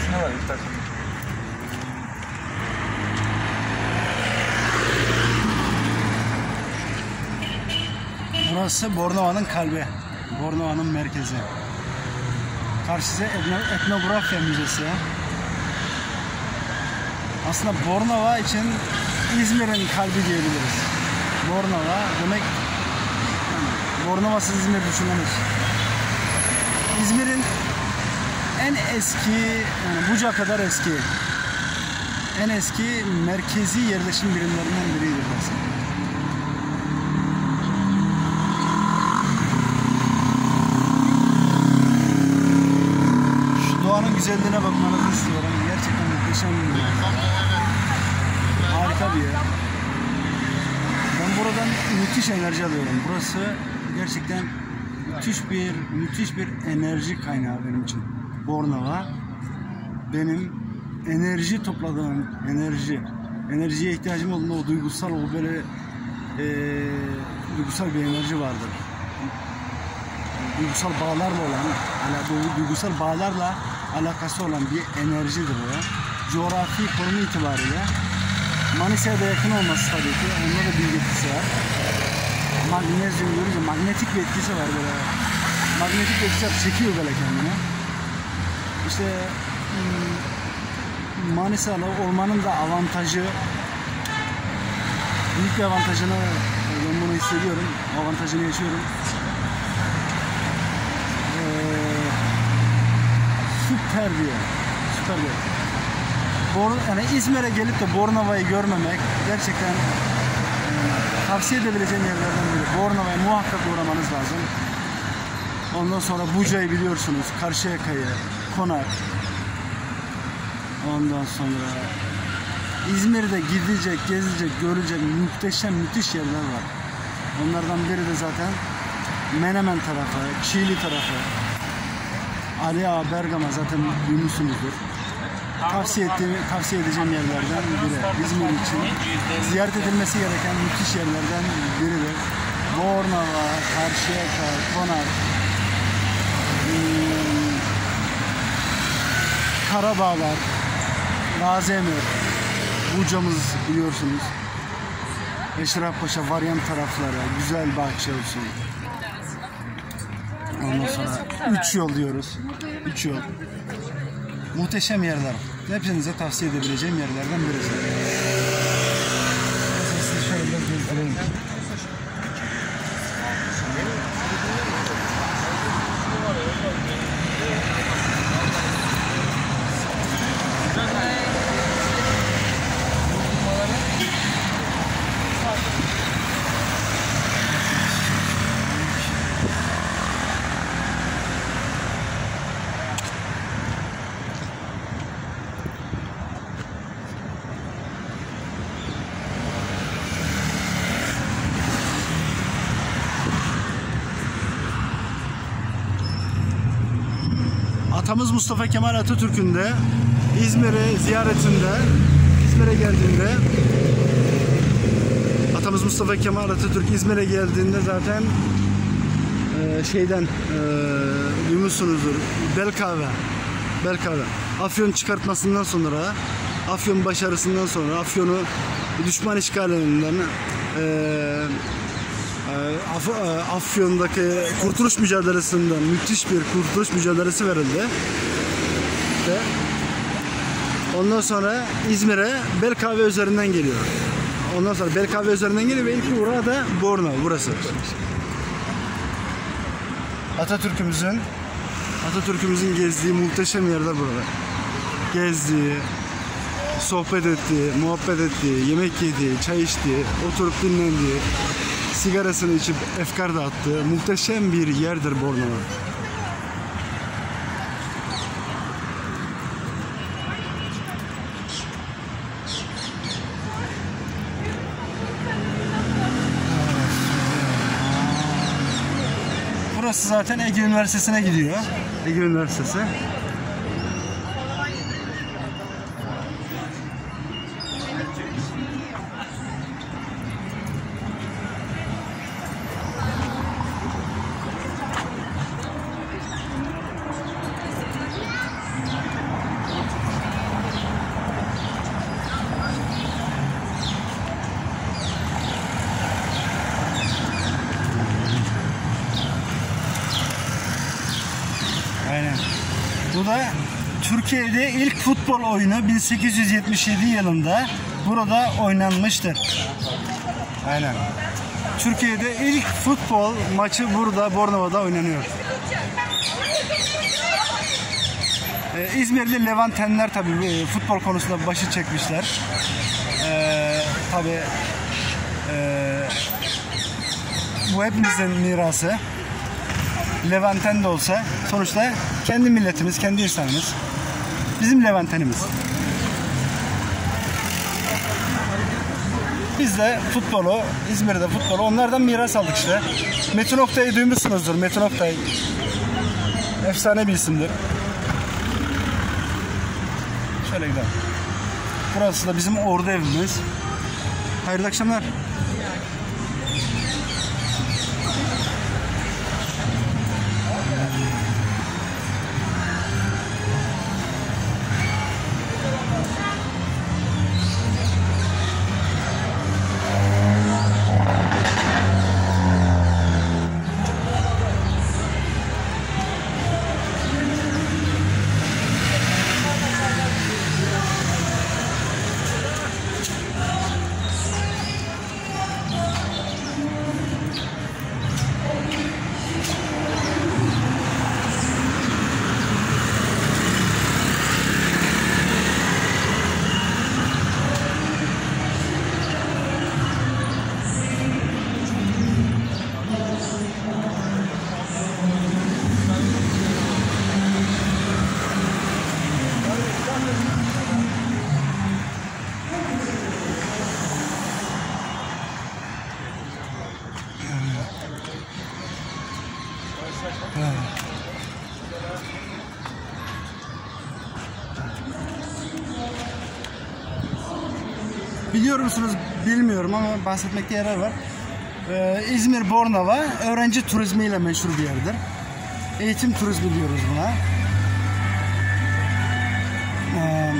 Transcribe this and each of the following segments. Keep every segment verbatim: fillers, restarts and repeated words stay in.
içinde var bir takım. Burası Bornova'nın kalbi. Bornova'nın merkezi. Karşısı etno, etnografya müzesi. Aslında Bornova için İzmir'in kalbi diyebiliriz. Bornova demek, yani Bornova'sız İzmir düşünülmez. İzmir'in en eski, yani Buca kadar eski, en eski merkezi yerleşim birimlerinden biridir burası. Şu doğanın güzelliğine bakmanızı istiyorum. Gerçekten muhteşem bir yer. Harika bir yer. Ben buradan müthiş enerji alıyorum. Burası gerçekten müthiş bir müthiş bir enerji kaynağı benim için. Bornova benim enerji topladığım enerji enerjiye ihtiyacım olduğunda o duygusal o böyle e, duygusal bir enerji vardır. Duygusal bağlarla olan duygusal bağlarla alakası olan bir enerjidir o. Coğrafi konumu itibariyle Manisa'ya da yakın olması tabii ki. Onda da bir etkisi var. Magnezyum görünce magnetik bir etkisi var böyle. Magnetik bir etkisi var, çekiyor böyle kendine. İşte Manisa'lı olmanın da avantajı, büyük bir avantajını, ben bunu hissediyorum, avantajını yaşıyorum. Ee, süper bir yer, süper bir yer. Bor, yani İzmir'e gelip de Bornova'yı görmemek gerçekten e, tavsiye edebileceğim yerlerden biri. Bornova'ya muhakkak uğramanız lazım. Ondan sonra Buca'yı biliyorsunuz, Karşıyaka'yı, Konak. Ondan sonra İzmir'de gidecek, gezilecek, görecek muhteşem, müthiş yerler var. Onlardan biri de zaten Menemen tarafı, Çiğli tarafı. Ali Ağa, Bergama zaten duymuşsunuzdur. Tavsiye ettiğim, tavsiye edeceğim yerlerden biri. İzmir için ziyaret edilmesi gereken müthiş yerlerden biridir. Bornova, Karşıyaka, Konak, hmm, Karabağlar, Gaziemir, Buca'mız biliyorsunuz. Eşrefpaşa, Varyant tarafları, güzel bahçe olsun. Ondan sonra üç yol diyoruz. Üç yol. Muhteşem yerler. Hepinize tavsiye edebileceğim yerlerden birisi. Sizi şöyle gezdireyim. Atamız Mustafa Kemal Atatürk'ün de İzmir'e ziyaretinde, İzmir'e geldiğinde, atamız Mustafa Kemal Atatürk İzmir'e geldiğinde zaten e, şeyden e, duymuşsunuzdur, Belkave, Belkave, Afyon çıkartmasından sonra, Afyon başarısından sonra, Afyon'u düşman işgalinden, e, Af Afyon'daki kurtuluş mücadelesinden müthiş bir kurtuluş mücadelesi verildi. Ve ondan sonra İzmir'e Belkave üzerinden geliyor. Ondan sonra Belkave üzerinden geliyor ve ilk uğrağı da Bornova burası. Atatürk'ümüzün Atatürk'ümüzün gezdiği muhteşem yerler burada. Gezdiği, sohbet ettiği, muhabbet ettiği, yemek yediği, çay içtiği, oturup dinlendiği, sigarasını içip efkar dağıttığı muhteşem bir yerdir Bornova. Burası zaten Ege Üniversitesi'ne gidiyor. Ege Üniversitesi. Aynen. Bu da Türkiye'de ilk futbol oyunu bin sekiz yüz yetmiş yedi yılında burada oynanmıştır. Aynen. Türkiye'de ilk futbol maçı burada Bornova'da oynanıyor. Ee, İzmirli Levantenler tabii e, futbol konusunda başı çekmişler. Ee, tabii e, bu hepimizin mirası. Levanten de olsa sonuçta kendi milletimiz, kendi insanımız. Bizim Levantenimiz. Biz de futbolu, İzmir'de futbolu onlardan miras aldık işte. Metin Oktay'ı duymuşsunuzdur. Metin Oktay efsane bir isimdir. Şöyle gidelim. Burası da bizim ordu evimiz. Hayırlı akşamlar. Biliyor musunuz bilmiyorum ama bahsetmekte yarar var. Ee, İzmir Bornova öğrenci turizmiyle meşhur bir yerdir. Eğitim turizmi diyoruz buna. Ee,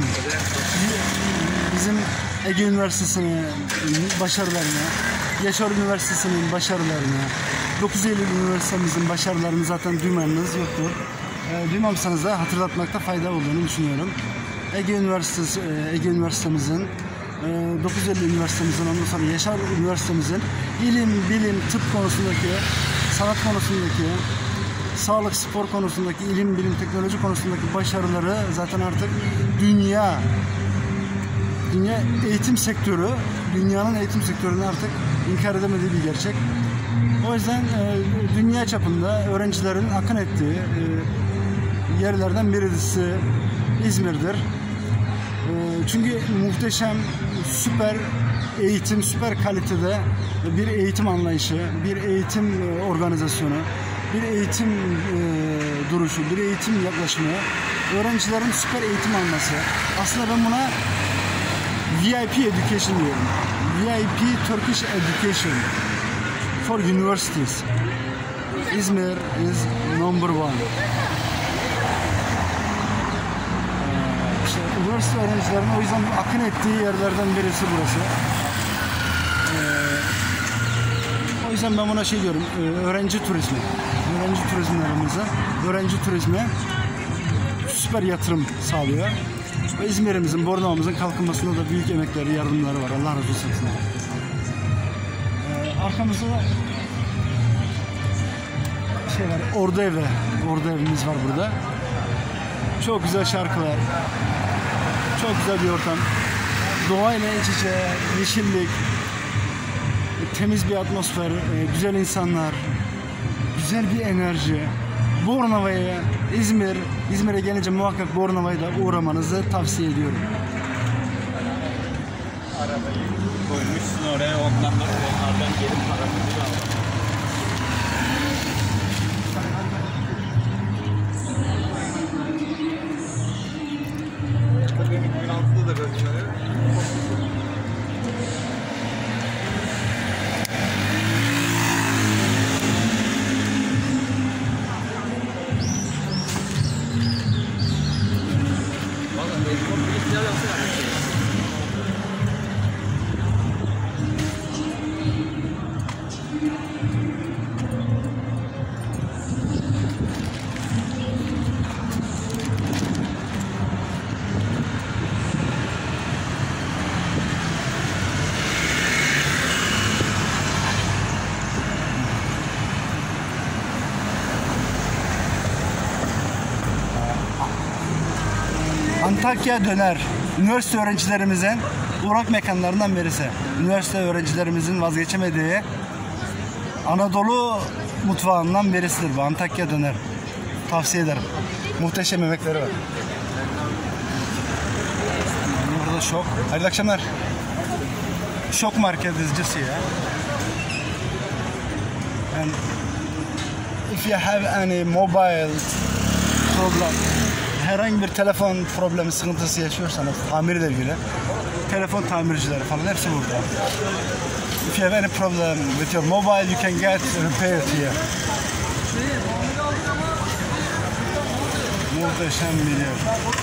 bizim Ege Üniversitesi'nin başarılarını, Yaşar Üniversitesi'nin başarılarını, dokuz Eylül Üniversitemizin başarılarını zaten duymanız yoktur. E, duymamışsanız da hatırlatmakta fayda olduğunu düşünüyorum. Ege Üniversitesi, Ege Üniversitemizin, dokuz Eylül Üniversitemizin, ondan sonra Yaşar Üniversitemizin ilim, bilim, tıp konusundaki, sanat konusundaki, sağlık, spor konusundaki, ilim, bilim, teknoloji konusundaki başarıları zaten artık dünya, dünya eğitim sektörü, dünyanın eğitim sektörünü artık inkar edemediği bir gerçek. O yüzden e, dünya çapında öğrencilerin akın ettiği e, yerlerden birisi İzmir'dir. E, çünkü muhteşem, süper eğitim, süper kalitede bir eğitim anlayışı, bir eğitim e, organizasyonu, bir eğitim e, duruşu, bir eğitim yaklaşımı, öğrencilerin süper eğitim alması. Aslında ben buna V I P education diyorum. V I P Turkish education for universities. İzmir is number one. Ee, işte üniversite öğrencilerinin o yüzden akın ettiği yerlerden birisi burası. Ee, o yüzden ben buna şey diyorum, öğrenci turizmi. Öğrenci turizmlerimize, öğrenci turizmi süper yatırım sağlıyor. Ve İzmir'imizin, Bornova'mızın kalkınmasında da büyük emekleri, yardımları var. Allah razı olsun. Ee, arkamızda şey var, ordu evi, ordu evimiz var burada. Çok güzel şarkılar, çok güzel bir ortam. Doğayla iç içe, yeşillik, temiz bir atmosfer, güzel insanlar, güzel bir enerji. Bornova'ya, İzmir, İzmir'e gelince muhakkak Bornova'ya da uğramanızı tavsiye ediyorum. Arabayı koymuşsun oraya, ondan da onlardan gelip paramızı al. iki bin altıda da böyle. Thank you. Antakya Döner. Üniversite öğrencilerimizin uğrak mekanlarından birisi. Üniversite öğrencilerimizin vazgeçemediği Anadolu mutfağından birisidir bu Antakya Döner. Tavsiye ederim. Muhteşem yemekleri var. Burada Şok. Hayırlı akşamlar. Şok Market is just here. And if you have any mobile problem, herhangi bir telefon problemi, sıkıntısı yaşıyorsanız tamirle ilgili, telefon tamircileri falan hepsi burada. If you have any problem with your mobile, you can get repaired here. Muhteşem bir yer.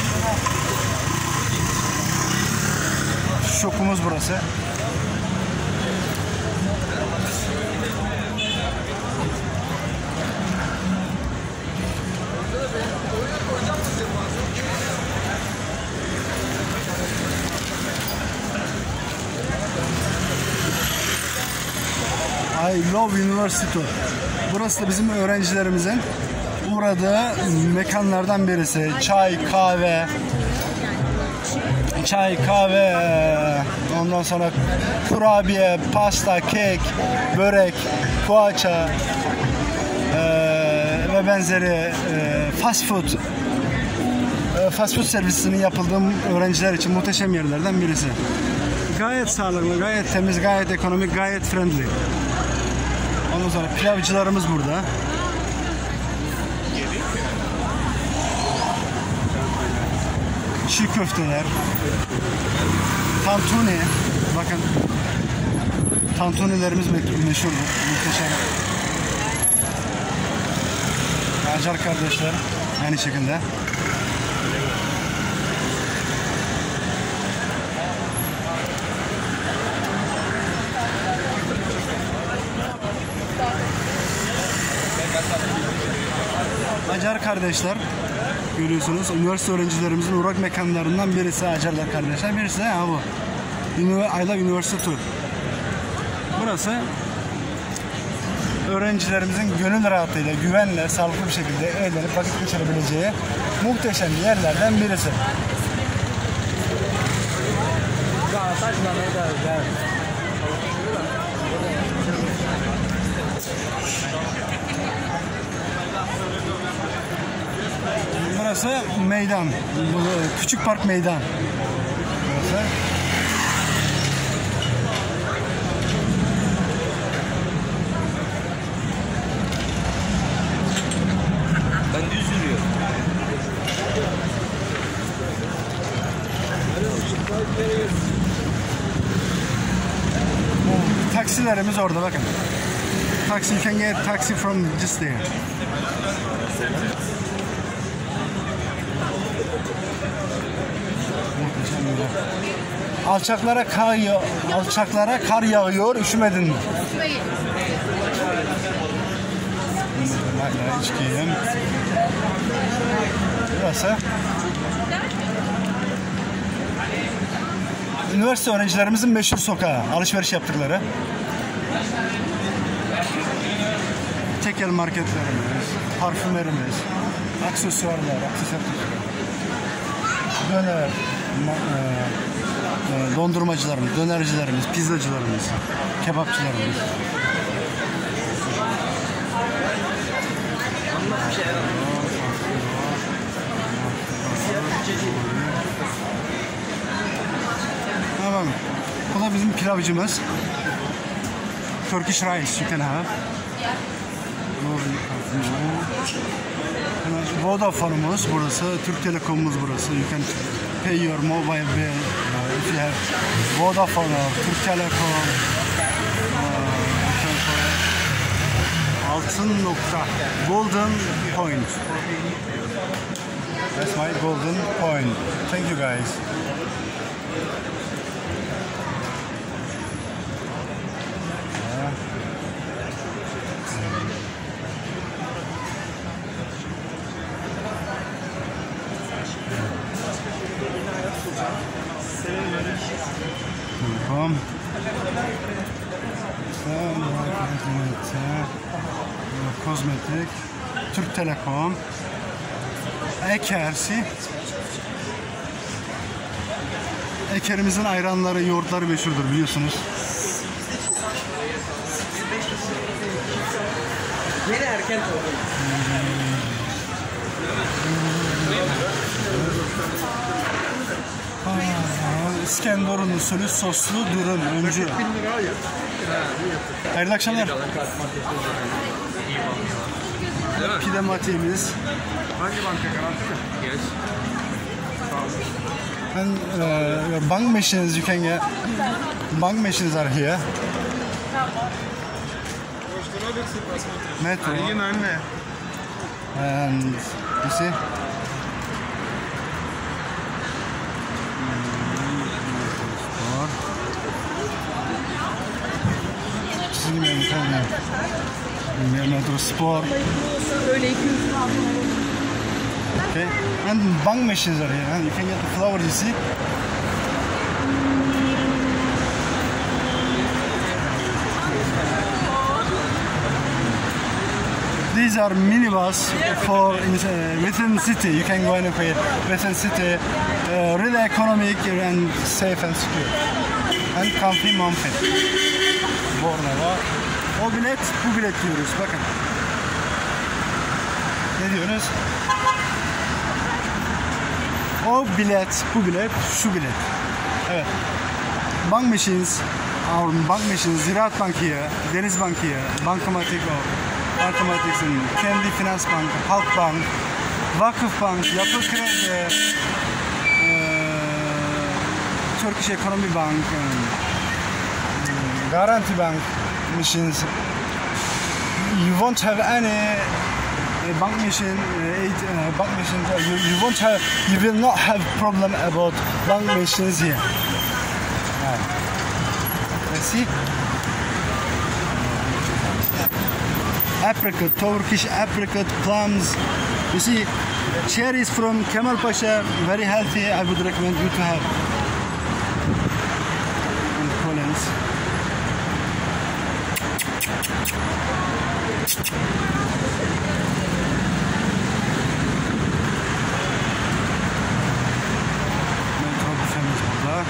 Şokumuz burası. I Love University. Burası da bizim öğrencilerimizin uğradığı mekanlardan birisi. Çay, kahve, çay, kahve, ondan sonra kurabiye, pasta, kek, börek, poğaça e, ve benzeri e, fast food e, fast food servisinin yapıldığı öğrenciler için muhteşem yerlerden birisi. Gayet sağlıklı, gayet temiz, gayet ekonomik, gayet friendly. Ondan sonra pilavcılarımız burada. Çiğ köfteler. Tantuni. Bakın. Tantunilerimiz meşhur. Muhteşem. Acar kardeşler. Aynı şekilde. Acar kardeşler görüyorsunuz, üniversite öğrencilerimizin uğrak mekanlarından birisi Acarlar kardeşler, birisi de ha bu Ayla Üniversite. Burası öğrencilerimizin gönül rahatıyla, güvenle, sağlıklı bir şekilde eğlenip vakit geçirebileceği muhteşem yerlerden birisi. Burası meydan. Küçük park meydan. Burası. Ben düz yürüyorum. Taksilerimiz orada bakın. Taxi, you can get taxi from just there. Alçaklara kar yağ, alçaklara kar yağıyor, üşümedin mi? Hala içkiyim. Burası. Üniversite öğrencilerimizin meşhur sokağı, alışveriş yaptıkları. Tekel marketlerimiz, parfümlerimiz, aksesuarlar, aksesuar, döner, e, dondurmacılarımız, dönercilerimiz, pizzacılarımız, kebapçılarımız. Tamam. Bu da bizim pilavcımız. Turkish rice you can have. Vodafone'umuz burası, Türk Telekom'umuz burası. You can pay your mobile bill uh, if you have Vodafone or Türk Telekom. Uh, altın nokta. Golden point. That's my golden point. Thank you guys. Telekom. Kozmetik. Türk Telekom. Ekersi. Ekerimizin ayranları, yoğurtları meşhurdur biliyorsunuz. Yine erken oldu. İskenderun usulü soslu dürüm öncü. Hayırlı akşamlar. Pide matiğimiz. Hangi banka garanti mi? Yes. And uh, your bank machines, you can get bank machines are here. Metro. anne. And you see. Çizgi menü. Metro Spor. Böyle iki yüz Okay. And bank machines are here. And you can get the flour, you see. These are minibus for in, uh, within city. You can go anywhere within city. Uh, really economic and safe and secure. And comfy mumpy. Bornova. O bilet, bu bilet diyoruz. Bakın. Ne diyoruz? O bilet, bu bilet, şu bilet. Evet. Bank machines, our bank machines, Ziraat Bank here, Deniz Bank here, Bankamatik o, Bankamatik'sin, kendi Finans Bank, Halk Bank, Vakıf Bank, Yapı Kredi, eee, Turkish Economy Bank, eee, Garanti Bank machines. You won't have any uh, bank machine, uh, eight, uh, bank machines. Uh, you, you won't have, you will not have problem about bank machines here. Right. Let's see. Apricot, Turkish apricot, plums. You see, cherries from Kemal Pasha, very healthy. I would recommend you to have. And Collins. Metro büfemiz burada.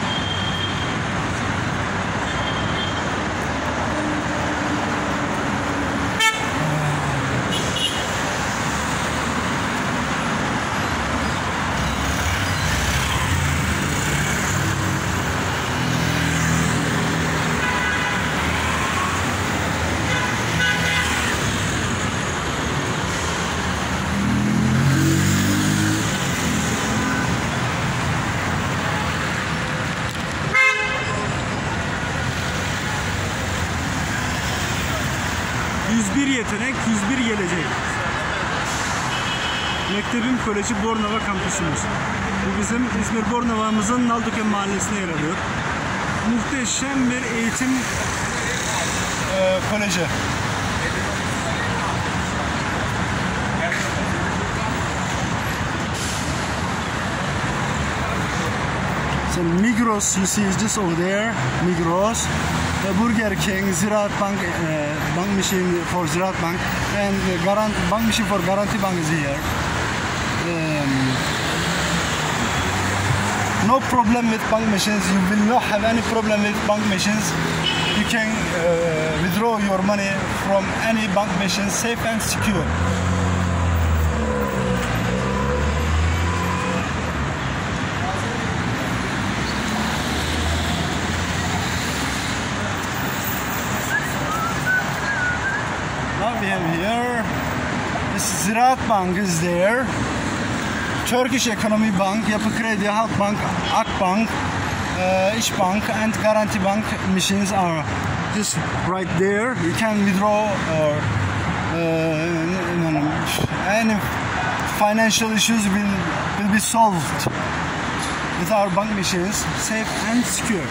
yüz bir yetenek, yüz bir gelecek. Mektebim Koleji Bornova kampüsümüz. Bu bizim İzmir Bornova'mızın Naldıken mahallesine yer alıyor. Muhteşem bir eğitim e, koleji. So Migros, you see, is just over there. Migros, the Burger King, Ziraat Bank, uh, bank machine for Ziraat Bank, and the Garant bank machine for Garanti Bank is here. Um, no problem with bank machines. You will not have any problem with bank machines. You can uh, withdraw your money from any bank machine safe and secure. Now we have here, this Ziraat Bank is there, Turkish Economy Bank, Yapı Kredi, Halk Bank, Akbank, uh, İş Bank and Garanti Bank machines are just right there. You can withdraw or uh, no, no, any financial issues will, will be solved with our bank machines, safe and secure.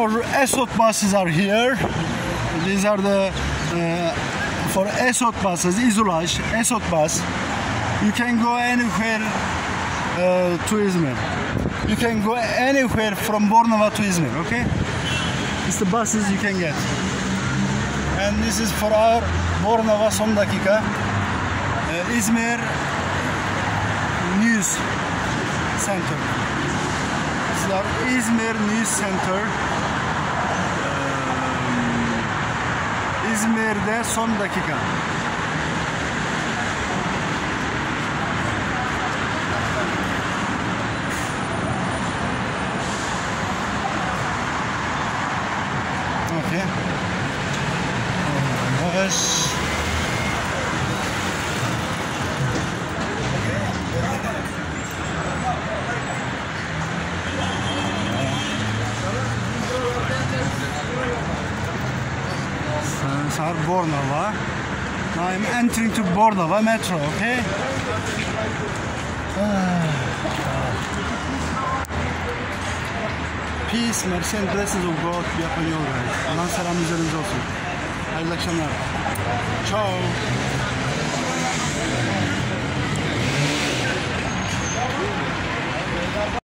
our Esot buses are here. These are the uh, for Esot buses, Izulash, Esot bus. You can go anywhere uh, to Izmir. You can go anywhere from Bornova to Izmir, okay? It's the buses you can get. And this is for our Bornova son dakika. Uh, Izmir News Center. This is our Izmir News Center. Um, İzmir'de son dakika. Okay. Oh my gosh. Are Bornova. Now I'm entering to Bornova metro, okay? Peace, mercy and blessings of God be upon you guys. Allah'ın selamı üzerinize olsun. Hayırlı akşamlar. Ciao.